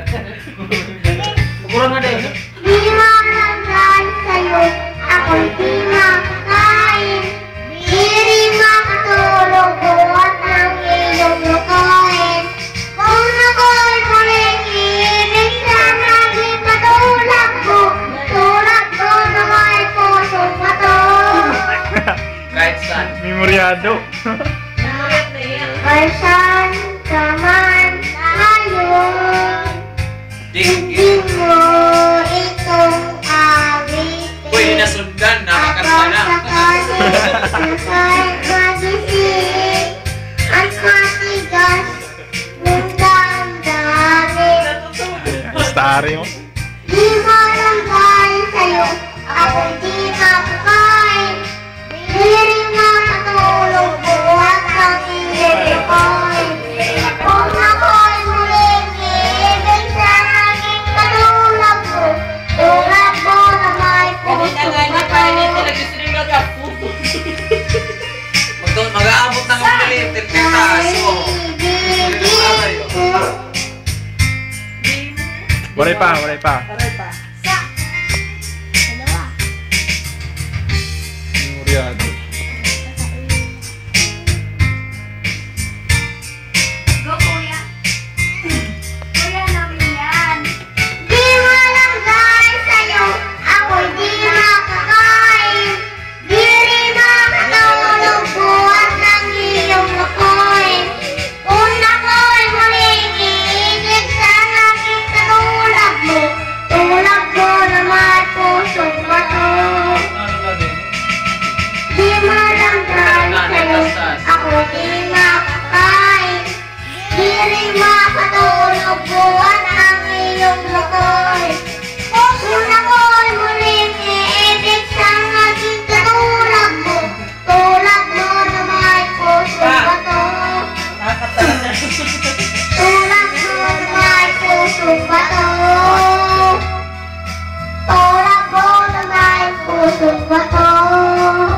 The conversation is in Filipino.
Kurang ada ini. Di malanggan sa'yo, ako'y di makakain. Di makatulog buhat ng iyong lukoy. Kung ako'y muling iibig, sana'y matulad mo. Tulad ko na may pusong bato. Kahit saan. Memoryado. Kahit saan ka man ngayon, Ding. mo itong awitin. Uy, nasundan. Nakakanta na. Kahit magising at matigas ng damdamin. Starry mo. Di malanggan sa'yo, ako'y di makakain. Di rin makatulog buhat ng iyong lukoy. Kung ako'y muling iibig, sana'y katulad mo. Tulad mo na may pusong bato. Mag-aabot ng ulit. Taas mo. Walay pa. Memoryado. Go, kuya. Kuya namin yan. Di malanggan sa'yo, ako'y di makakain. Di rin makatulog buhat ng iyong lukoy. Kung ako'y muling iibig, sana'y katulad mo. Tulad mo na may pusong bato. Di malanggan sa'yo, ako di makakain. Di rin makatulog buhat ng iyong lukoy. Kung ako'y muling iibig, sana'y katulad mo. Tulad mo na may pusong bato. Tulad mo na may pusong bato. Tulad mo na may pusong bato.